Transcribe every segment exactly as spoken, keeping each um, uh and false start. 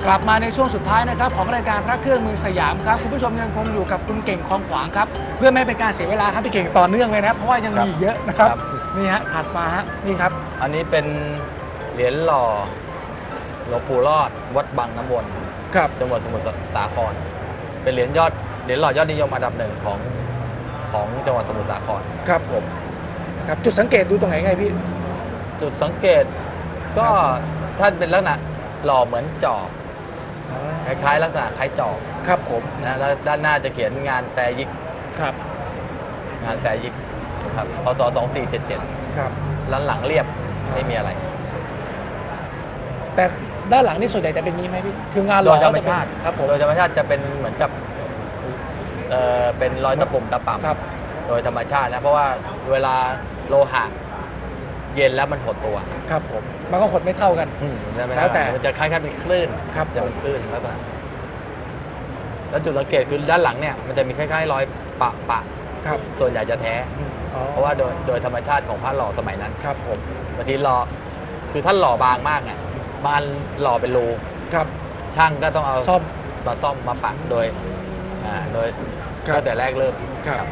กลับมาในช่วงสุดท้ายนะครับของรายการพระเครื่องเมืองสยามครับคุณผู้ชมยังคงอยู่กับคุณเก่งคลองขวางครับเพื่อไม่เป็นการเสียเวลาครับพี่เก่งต่อเนื่องเลยนะเพราะว่ายังมีเยอะนะครับนี่ฮะถัดมาฮะนี่ครับอันนี้เป็นเหรียญหล่อหลวงปู่รอดวัดบางน้ำวนครับจังหวัดสมุทรสาครเป็นเหรียญยอดเหรียญหล่อยอดนิยมอันดับหนึ่งของของจังหวัดสมุทรสาครครับผมครับจุดสังเกตดูตรงไหนไงพี่จุดสังเกตก็ท่านเป็นลักษณะหล่อเหมือนจอบคล้ายๆลักษณะคล้ายจอบครับผมนะแล้วด้านหน้าจะเขียนงานแซยิกครับงานแซยิกครับพศสองสี่เจ็ดเจ็ดครับแล้วหลังเรียบไม่มีอะไรแต่ด้านหลังนี่ส่วนใหญ่จะเป็นนี้ไหมพี่คืองานโดยธรรมชาติครับผมโดยธรรมชาติจะเป็นเหมือนกับเอ่อเป็นรอยตะปุ่มตะป่ำโดยธรรมชาตินะเพราะว่าเวลาโลหะเย็นแล้วมันหดตัวครับผมมันก็หดไม่เท่ากันแล้วแต่มันจะคล้ายๆเป็นคลื่นครับจะเป็นคลื่นลักษณะแล้วจุดสังเกตคือด้านหลังเนี่ยมันจะมีคล้ายๆรอยปะปะครับส่วนใหญ่จะแท้เพราะว่าโดยโดยธรรมชาติของพระหล่อสมัยนั้นครับผมบางทีหล่อคือท่านหล่อบางมากไงบานหล่อเป็นรูครับช่างก็ต้องเอาซ่อมมาซ่อมมาปักโดยอ่าโดยตั้งแต่แรกเริ่มครับ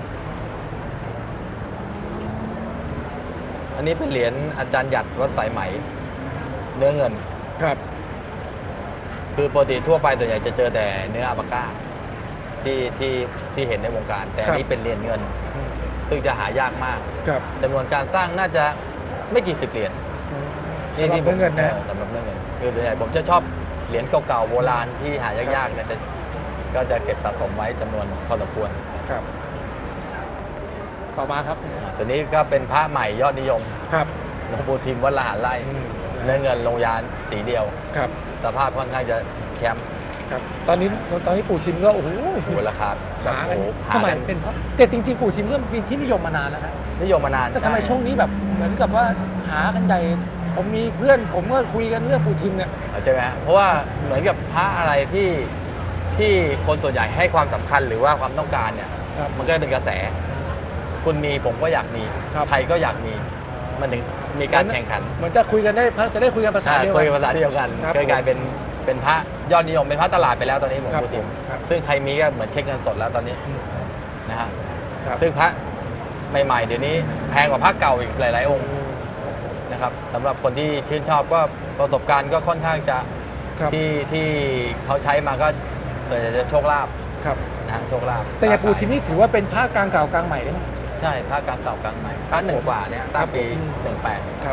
อันนี้เป็นเหรียญอาจารย์หยัดวัดสายไหมเนื้อเงินครับคือปกติทั่วไปส่วนใหญ่จะเจอแต่เนื้ออัปาก้าที่ที่ที่เห็นในวงการแต่อันนี้เป็นเหรียญเงินซึ่งจะหายากมากจำนวนการสร้างน่าจะไม่กี่สิบเหรียญนี่ที่ผมเงินนะสำหรับเนื้อเงินคือส่วนใหญ่ผมจะชอบเหรียญเก่าๆโบราณที่หายากๆเนี่ยจะก็จะเก็บสะสมไว้จำนวนพอสมควรครับต่อมาครับส่วนนี้ก็เป็นพระใหม่ยอดนิยมครับหลวงปู่ทิมวัดละหารไร่เนื้อเงินลงยานสีเดียวครับสภาพค่อนข้างจะแชมป์ครับตอนนี้ตอนนี้ปู่ทิมก็โอ้โหราคาแบบโอ้โหทำไมเป็นเพราะแต่จริงๆปู่ทิมก็เป็นที่นิยมมานานแล้วนะนิยมมานานแต่ทำไมช่วงนี้แบบเหมือนกับว่าหากันใหญ่ผมมีเพื่อนผมก็คุยกันเรื่องปู่ทิมเนี่ยใช่ไหมเพราะว่าเหมือนกับพระอะไรที่ที่คนส่วนใหญ่ให้ความสำคัญหรือว่าความต้องการเนี่ยมันก็เป็นกระแสคุณมีผมก็อยากมีใครก็อยากมีมันถึงมีการแข่งขันเหมือนจะคุยกันได้จะได้คุยกันภาษาเดียวกันคุยกันภาษาเดียวกันก็กลายเป็นเป็นพระยอดนิยมเป็นพระตลาดไปแล้วตอนนี้หลวงปู่ทิมซึ่งใครมีก็เหมือนเช็คเงินสดแล้วตอนนี้นะฮะซึ่งพระใหม่ๆเดี๋ยวนี้แพงกว่าพระเก่าอีกหลายๆองค์นะครับสำหรับคนที่ชื่นชอบก็ประสบการณ์ก็ค่อนข้างจะที่ที่เขาใช้มาก็ส่วนใหญ่จะโชคลาภนะฮะโชคลาภแต่อย่างปู่ทิมนี่ถือว่าเป็นพระกลางเก่ากลางใหม่ได้ไหมใช่พระกลางเก่ากลางใหม่พระหนึ่งกว่าเนี่ยสร้างปีหนึ่งแปดครับ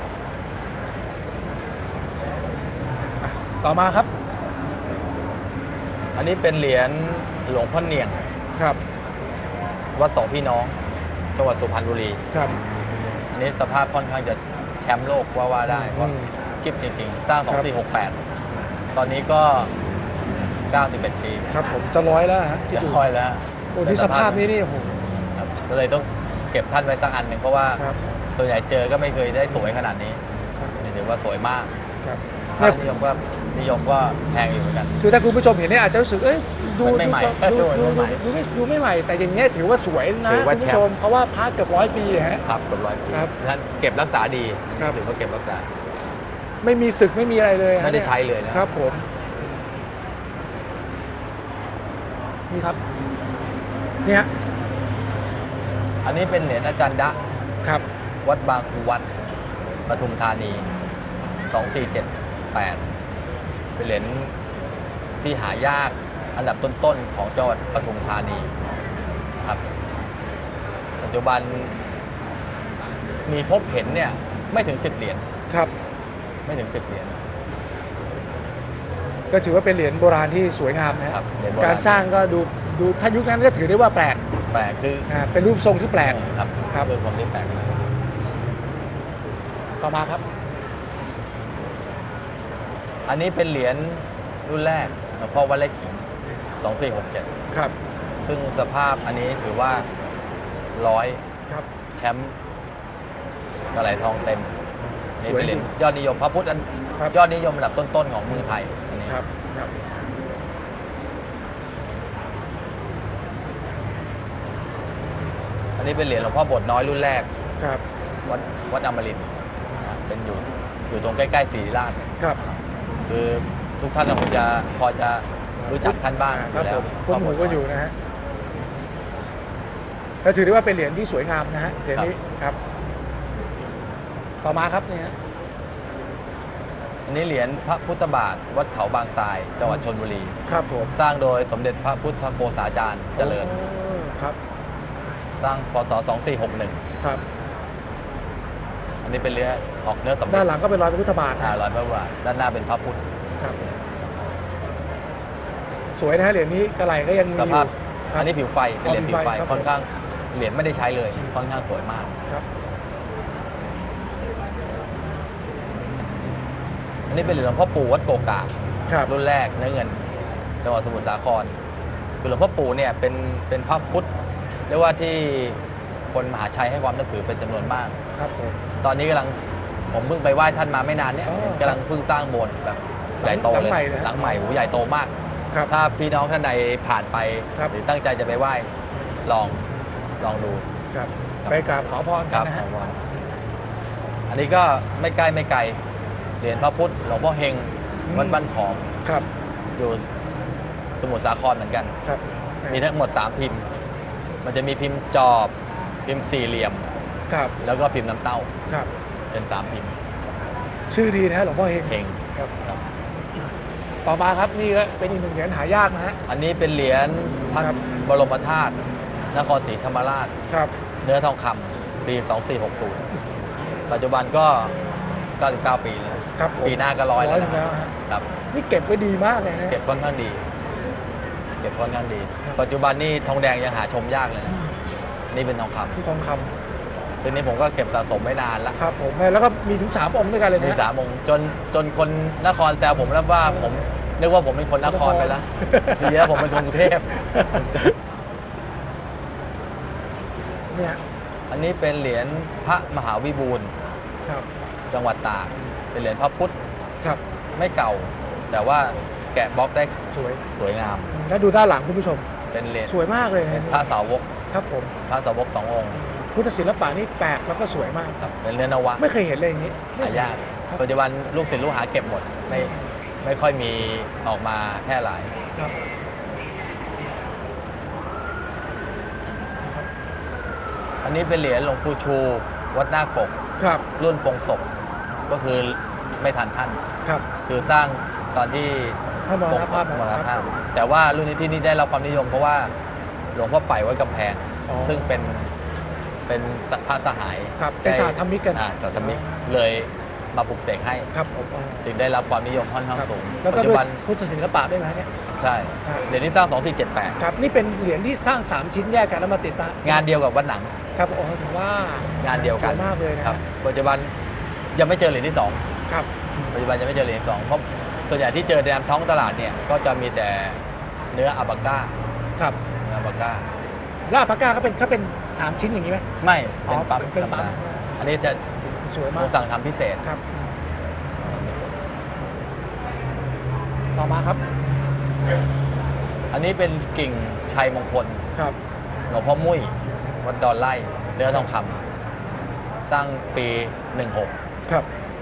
ต่อมาครับอันนี้เป็นเหรียญหลวงพ่อเนียงครับวัดสองพี่น้องจังหวัดสุพรรณบุรีครับอันนี้สภาพค่อนข้างจะแชมป์โลกว่าว่าได้เพราะกิฟจริงๆสร้างสองสี่หกแปดตอนนี้ก็เก้าสิบเอ็ดปีครับผมจะร้อยแล้วฮะจะร้อยแล้วโอ้ที่สภาพนี้นี่โอ้โหก็เลยต้องเก็บท่านไว้สักอันหนึ่งเพราะว่าส่วนใหญ่เจอก็ไม่เคยได้สวยขนาดนี้ถือว่าสวยมากถ้านิยมก็นิยมก็แพงอยู่เหมือนกันคือถ้าคุณผู้ชมเห็นเนี่ยอาจจะรู้สึกเอ้ยดูไม่ใหม่ดูดูไม่ดูไม่ใหม่แต่อย่างเงี้ยถือว่าสวยนะคุณผู้ชมเพราะว่าพระเกือบร้อยปีฮะครับเกือบร้อยปีท่านเก็บรักษาดีถือว่าเก็บรักษาไม่มีสึกไม่มีอะไรเลยไม่ได้ใช้เลยนะครับผมนี่ครับเนี่ยอันนี้เป็นเหรียญอาจารย์ดะครับวัดบางครูวัดปทุมธานีสองสี่เจ็ดแปดเป็นเหรียญที่หายากอันดับต้นๆของจังหวัดปทุมธานีครับปัจจุบันมีพบเห็นเนี่ยไม่ถึงสิบเหรียญครับไม่ถึงสิบเหรียญก็ถือว่าเป็นเหรียญโบราณที่สวยงามนะครับการสร้างก็ดูดูถ้ายุคนั้นก็ถือได้ว่าแปลกแปลกคือเป็นรูปทรงที่แปลกครับครับเป็นความที่แปลกต่อมาครับอันนี้เป็นเหรียญรุ่นแรกหลวงพ่อวัดไร่ขิงสองสี่หกเจ็ดครับซึ่งสภาพอันนี้ถือว่าร้อยครับแชมป์กระไหลทองเต็มนี่เป็นเหรียญยอดนิยมพระพุทธยอดนิยมระดับต้นๆของเมืองไทยอันนี้ครับครับอันนี้เป็นเหรียญหลวงพ่อบทน้อยรุ่นแรกครับวัดวัดอมรินทร์เป็นอยู่อยู่ตรงใกล้ๆศรีราชครับคือทุกท่านคงจะพอจะรู้จักท่านบ้างอครับยู่แล้ผวมคุณหมูก็อยู่นะฮะแล้วถือได้ว่าเป็นเหรียญที่สวยงามนะฮะเหรียญนี้ครับ ต่อมาครับเนี่ยอันนี้เหรียญพระพุทธบาทวัดเขาบางทรายจังหวัดชลบุรีครับผมสร้างโดยสมเด็จพระพุทธโฆษาจารย์เจริญโอ้ครับสร้างพศสองสี่หกหนึ่งครับอันนี้เป็นเหรียญออกเนื้อสำเร็ด้าจนหลังก็เป็นรอยพระพุทธบาทอ่านะร้อยพระบาทด้านหน้าเป็นพระพุทธครับ สวยนะฮะเหรียญนี้กระไหลก็ยังมีสอยู่ภาพครับอันนี้ผิวไฟเป็นเหรียญอ๋อผิผิววไฟไฟครับค่อนข้างเหรียญไม่ได้ใช้เลยค่อนข้างสวยมากครับอันนี้เป็นเหรียญหลวงพ่อปู่วัดโกกาครับรุ่นแรกเนื้อเงินจังหวัดสมุทรสาครคือหลวงพ่อปู่เนี่ยเป็นเป็นพระพุทธเรียกว่าที่คนมหาชัยให้ความนับถือเป็นจำนวนมากครับผมตอนนี้กำลังผมเพิ่งไปไหว้ท่านมาไม่นานเนี่ยอ๋อกำลังเพิ่งสร้างโบสถ์แบบใหญ่โตหลังเลยใหม่เลยหลังใหม่โหใหญ่โตมากครับถ้าพี่น้องท่านใดผ่านไปครับหรือตั้งใจจะไปไหว้ลองลองดูครับครับไปกราบขอพรคกัรันบนะฮะอันนี้ก็ไม่ใกล้ไม่ไกลเหรียญพระพุทธหลวงพ่อเฮงอืมวัดบ้านขอมครับอยู่สมุทรสาครเหมือนกันครับมีทั้งหมดสามพิมพ์ มันจะมีพิมพ์จอบ พิมพ์สี่เหลี่ยมครับแล้วก็พิมพ์น้ำเต้าครับเป็นสามพิมพ์ชื่อดีนะฮะหลวงพ่อเฮงเฮงครับครับต่อมาครับนี่ก็เป็นอีกหนึ่งเหรียญหายากนะฮะอันนี้เป็นเหรียญพระครับบรมธาตุนครศรีธรรมราชครับเนื้อทองคำปี สองสี่หกศูนย์ ปัจจุบันก็เก้าสิบเก้าปีแล้วครับผมปีหน้าก็ร้อยแล้วหนึ่นะงแล้วฮะครับนี่เก็บไว้ดีมากเลยนะเก็บค่อนข้างดี เก็บค่อนข้างดีครับปัจจุบันนี่ทองแดงยังหาชมยากเลยนะนี่เป็นทองคำที่ทองคซึ่งนี่ผมก็เก็บสะสมไว้นานแล้วำครับผมแล้วก็มีถึงสามองค์ด้วยกันเลยนะมีฮะสามองค์จนจนคนนครแซวผมแล้วว่าผมนึกว่าผมเป็นคนนครไปแล้วดีแล้วผมเป็นคนกรุงเทพเนี่ยอันนี้เป็นเหรียญพระมหาวิบูลย์ครับจังหวัดตาก เป็นเหรียญพระพุทธครับไม่เก่า แต่ว่าแกะบล็อกได้สวยสวยงามแล้วดูด้านหลังคุณผู้ชมเป็นเหรียญสวยมากเลยเป็นนะพระสาวกครับผมพระสาวกสององค์พุทธศิลปะนี่แปลกแล้วก็สวยมากครับเป็นเรือนนวะไม่เคยเห็นเลยอย่างนี้หายากครับปัจจุบันลูกศิษย์ลูกหาเก็บหมด ไม่ไม่ค่อยมีออกมาแพร่หลายครับอันนี้เป็นเหรียญหลวงปู่ชู วัดหน้าปกครับรุ่นปงศพก็คือไม่ทันท่านครับคือสร้างตอนที่ท่านมรปณงศภาพพมรณคภารัพบแต่ว่ารุ่นนี้ที่นี่ได้รับความนิยมเพราะว่าหลวงพ่อไปวัดกำแพงอ๋อซึ่งเป็นเป็นพระสหายครับเป็นสาธมิกกันอ่าสาธมิกเลยมาปลุกเสกให้ครับผมอ๋อจึงได้รับความนิยมค่อนข้างครับสูงแล้วก็ปัจด้จุวยบันพุทธศิลปะด้วยนะเนี่ยใช่ครับเหรียญนี้สร้าง สองสี่เจ็ดแปดครับนี่เป็นเหรียญที่สร้างสามชิ้นแยกกันแล้วมาติดตั้งงานเดียวกับวัดหนังครับโอ้โหถือว่างานเดียวกันสวยมากเลยนะครับ ปัจจุบันยังไม่เจอเหรียญที่สองครับปัจจุบันยังไม่เจอเหรียญที่สองเพราะส่วนใหญ่ที่เจอในท้องตลาดเนี่ยก็จะมีแต่เนื้ออาบาก้าครับเนื้ออาบาก้าแล้วอัลปาก้าก็เป็นก็เป็นสามชิ้นอย่างนี้ไหมไม่อ๋อเป็นปั๊มเป็นธรรมปั๊มดาอันนี้จะสวยผมากมสั่งทำพิเศษครับต่อมาครับอันนี้เป็นกิ่งชัยมงคลครับหลวงพ่อมุ้ยวัดดอนไร่เนื้อทองคำสร้างปีหนึ่งหกครับ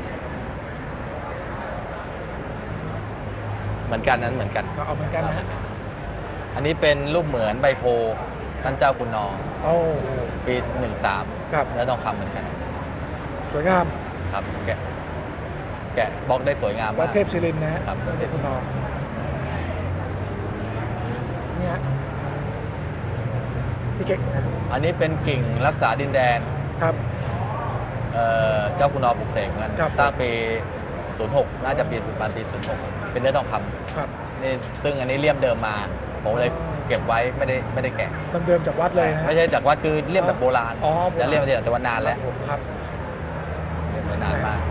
เหมือนกันนั้นเหมือนกันก็เอาเหมือนกันนะฮะอันนี้เป็นรูปเหมือนใบโพท่านเจ้าคุณนอโอ้โหปีหนึ่งสามครับเนื้อทองคำเหมือนกันสวยงามครับ แกะแกะบล็อกได้สวยงามวัมาดกเทพศิรินทร์นะฮะครับวัดเทพศิรินทร์คุณน้องเนี่ยฮะพี่เก๊กนะอันนี้เป็นกิ่งรักษาดินแดนครับเอ่อเจ้าคุณนอปลุกเสกเหมือนกันครับสร้างปีศูนย์หกน่าจะปีประมาณปีศูนย์หกเป็นเนื้อทองคำครับนี่ซึ่งอันนี้เลี่ยมเดิมมา ผมเลยเก็บไว้ไม่ได้ไม่ได้แกะต้นเดิมจากวัดเลยนะฮะไม่ใช่จากวัดคือเลี่ยมแบบโบราณอ๋อโบราณจะเลี่ยมมาจากแต่ว่านานแล้วผมครับเลี่ยมไว้นานมาก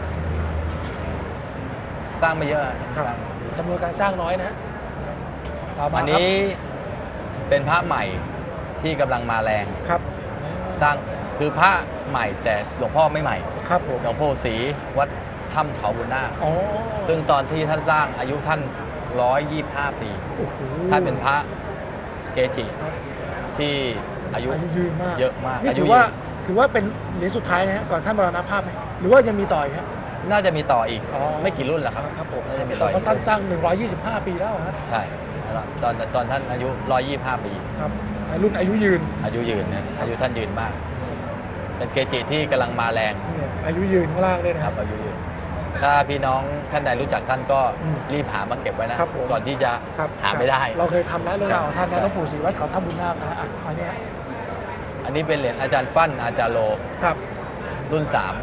สร้างไม่เยอะครับสร้างจำนวนการสร้างน้อยนะฮะต่อมาอันนี้เป็นพระใหม่ที่กำลังมาแรงครับสร้างคือพระใหม่แต่หลวงพ่อไม่ใหม่ครับผมหลวงพ่อศรีวัดถ้ำเขาบุญนาคอ๋อซึ่งตอนที่ท่านสร้างอายุท่านหนึ่งร้อยยี่สิบห้าปีโอ้โหท่านเป็นพระเกจิครับที่อายุอายุยืนมากเยอะมากนี่อายุถือว่ายืนถือว่าเป็นเหรียญสุดท้ายนะฮะก่อนท่านมรณภาพไหมหรือว่ายังมีต่ออีกฮะน่าจะมีต่ออีกอ๋อไม่กี่รุ่นแหละครับครับผมน่าจะมีต่ออีเพราะกท่านสร้างหนึ่งร้อยยี่สิบห้าปีแล้วฮะใช่แล้วตอนตอนท่านอายุหนึ่งร้อยยี่สิบห้าปีครับรุ่นอายุยืนอายุยืนนะอายุท่านยืนมาก เป็นเกจิที่กำลังมาแรงเนี่ยอายุยืนข้างล่างเลยนะคครัรับบ อายุยืนถ้าพี่น้องท่านใดรู้จักท่านก็อืมรีบหามาเก็บไว้นะครับผมก่อนที่จะครับหาไม่ได้เราเคยทำแล้วเรื่องราวของท่านครันะบหลวงปู่ศรีวัดเขาทำบุญนาคนะฮะอ่ะขอเนี่ยอันนี้เป็นเหรียญอาจารย์ฟั่นอาจารย์โลครับรุ่นสาม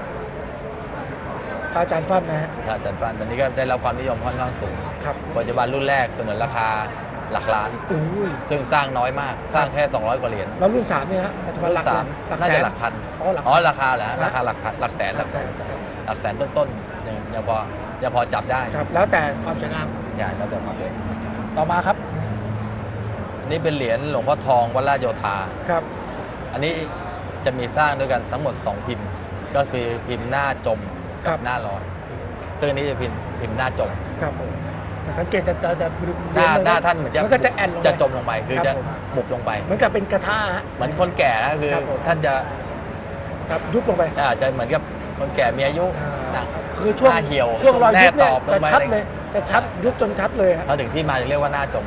อาจารย์ฟั่นนะฮะอาจารย์ฟั่นตอนนี้ก็ได้รับความนิยมค่อนข้างสูงครับปัจจุบันรุ่นแรกเสนอราคาหลักล้านอุ้ยซึ่งสร้างน้อยมาก สร้างแค่ สองร้อย กว่าเหรียญแล้วรุ่นสามเนี่ยฮะปัจจุบันรุ่หลันกสามหลักน่าแสจะนหลักพันอ๋อหลักอ๋อราคาเหรอฮะนะราคาหลักพันหลักแสนหลักแสนหลักแสนต้นๆยังยังพอยังพอจับได้ครับแล้วแต่ความสวยงามใช่แล้วแต่ความเลยต่อมาครับอันนี้เป็นเหรียญหลวงพ่อทองวัดราชโยธาครับอันนี้จะมีสร้างด้วยกันทั้งหมด สอง พิมพ์ ก็คือพิมพ์หน้าจมกับหน้าลอย ซึ่งอันนี้จะพิมพ์พิมพ์หน้าจมครับผมสังเกตจะจะจะหน้าหน้าท่านเหมือนจะมันก็จะแอนลงไปจะจมลงไป คือครับจะผมหมุบลงไปเหมือนกับเป็นกระทะฮะเหมือนคนแก่นะคือครับผมท่านจะครับยุบลงไปอาจจะเหมือนกับคนแก่มีอายุหนักคือช่วงหน้าเหี่ยวช่วงรอยยุบแน่เนี่ยตอบลจะงไปชัดเลยจะชัดยุบจนชัดเลยฮะเขาถึงที่มาเรียกว่าหน้าจม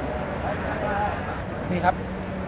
นี่ครับ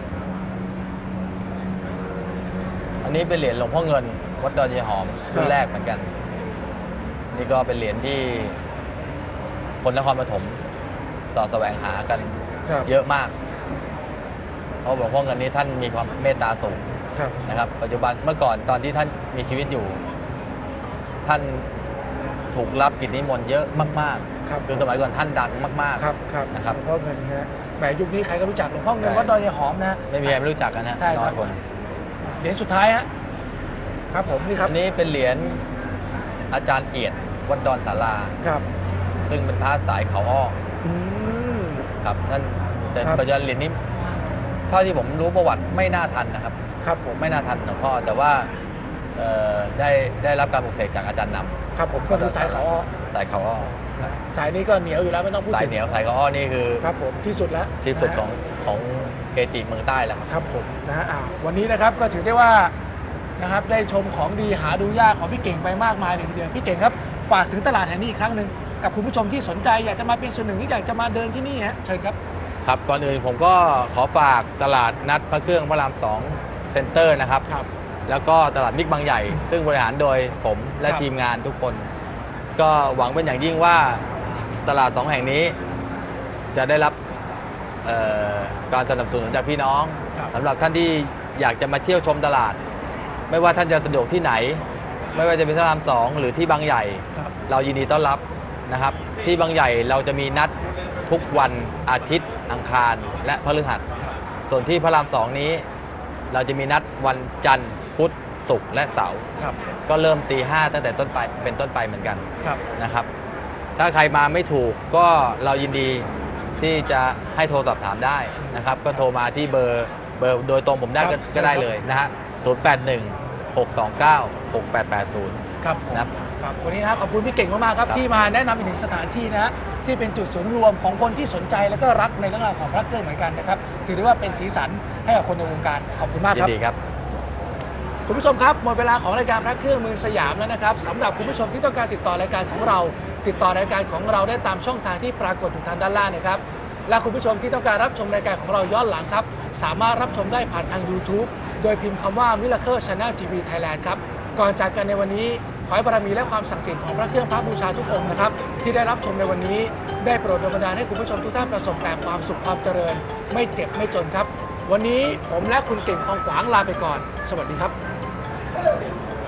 อันนี้เป็นเหรียญหลวงพ่อเงิน วัดดอนยายหอมรุ่นแรกเหมือนกัน นี่ก็เป็นเหรียญที่คนนครปฐมสอดแสวงหากันครับเยอะมาก เพราะหลวงพ่อเงินนี้ท่านมีความเมตตาสูงครับนะครับ ปัจจุบันเมื่อก่อนตอนที่ท่านมีชีวิตอยู่ ท่านถูกรับกิจนิมนต์เยอะมากครับๆ คือสมัยก่อนท่านดังมากครับครับนะครับหลวงพ่อเงินนะแหมยุคนี้ใครก็รู้จักหลวงพ่อเงินใช่วัดดอยยายหอมนะๆ ไม่มีใครไม่รู้จักกันนะใช่ครับน้อยคนเหรียญสุดท้ายฮะครับผมนี่ครับอันนี้เป็นเหรียญอาจารย์เอียดวัดดอนศาลาครับซึ่งเป็นพระสายเขาอ้ออืมครับท่านแต่ครับปัจจุบันเหรียญนี้เท่าที่ผมรู้ประวัติไม่น่าทันนะครับครับผมไม่น่าทันหลวงพ่อแต่ว่าเอ่อได้ได้รับการปลุกเสกจากอาจารย์นำครับผมก็คือสายเขาอ้อสายเขาอ้อครับสายนี้ก็เหนียวอยู่แล้วไม่ต้องพูดสายถึงเหนียวสายเขาอ้อนี่คือครับผมที่สุดแล้วที่สุดนะของของเกจิเมืองใต้แล้วครับครับผมนะฮะอ่าวันนี้นะครับก็ถือได้ว่านะครับได้ชมของดีหาดูยากของพี่เก่งไปมากมายเลยทีเดียวพี่เก่งครับฝากถึงตลาดแห่งนี้อีกครั้งหนึ่งกับคุณผู้ชมที่สนใจอยากจะมาเป็นส่วนหนึ่งที่อยากจะมาเดินที่นี่ฮะเชิญครับครับก่อนอื่นผมก็ขอฝากตลาดนัดพระเครื่องพระรามสองเซ็นเตอร์นะครับครับแล้วก็ตลาดบิ๊กบางใหญ่ ซึ่งบริหารโดยผมและครับทีมงานทุกคน ก็หวังเป็นอย่างยิ่งว่าตลาดสองแห่งนี้จะได้รับเอ่อการสนับสนุนจากพี่น้องครับสำหรับท่านที่อยากจะมาเที่ยวชมตลาด ไม่ว่าท่านจะสะดวกที่ไหน ไม่ว่าจะเป็นพระรามสองหรือที่บางใหญ่ครับเรายินดีต้อนรับนะครับ ที่บางใหญ่เราจะมีนัดทุกวันอาทิตย์อังคารและพฤหัส ส่วนที่พระรามสองนี้ เราจะมีนัดวันจันทร์พุธศุกร์และเสาร์ครับก็เริ่มตีห้าตั้งแต่ต้นไปเป็นต้นไปเหมือนกันครับนะครับ ถ้าใครมาไม่ถูกก็เรายินดีที่จะให้โทรสอบถามได้นะครับ ก็โทรมาที่เบอร์เบอร์โดยตรงผมได้ก็ก็ได้เลยนะฮะศูนย์ แปด หนึ่ง หก สอง เก้า หก แปด แปด ศูนย์ครับผมนะครับครับวันนี้นะขอบคุณพี่เก่งมากๆครับครับที่มาแนะนำอีกหนึ่งสถานที่นะฮะที่เป็นจุดศูนย์รวมของคนที่สนใจแล้วก็รักในเรื่องราวของพระเครื่องเหมือนกันนะครับถือได้ว่าเป็นสีสันให้กับคนในวงการขอบคุณมากยิครับนดีครับคุณผู้ชมครับหมดเวลาของรายการพระเครื่องเมืองสยามแล้วนะครับสำหรับคุณผู้ชมที่ต้องการติดต่อรายการของเรา ติดต่อรายการของเราได้ตามช่องทางที่ปรากฏอยู่ทางด้านล่างนะครับและคุณผู้ชมที่ต้องการรับชมรายการของเราย้อนหลังครับสามารถรับชมได้ผ่านทาง YouTube โดยพิมพ์คำว่า Miracle Channel ที วี Thailand ครับก่อนจากกันในวันนี้ขอให้บารมีและความศักดิ์สิทธิ์ของพระเครื่องพระบูชาทุกองค์นะครับที่ได้รับชมในวันนี้ได้โปรดดลบันดาลให้คุณผู้ชมทุกท่านประสบแต่ความสุขความเจริญ ไม่เจ็บไม่จนครับวันนี้ผมและคุณเก่งคองขวางลาไปก่อนสวัสดีครับ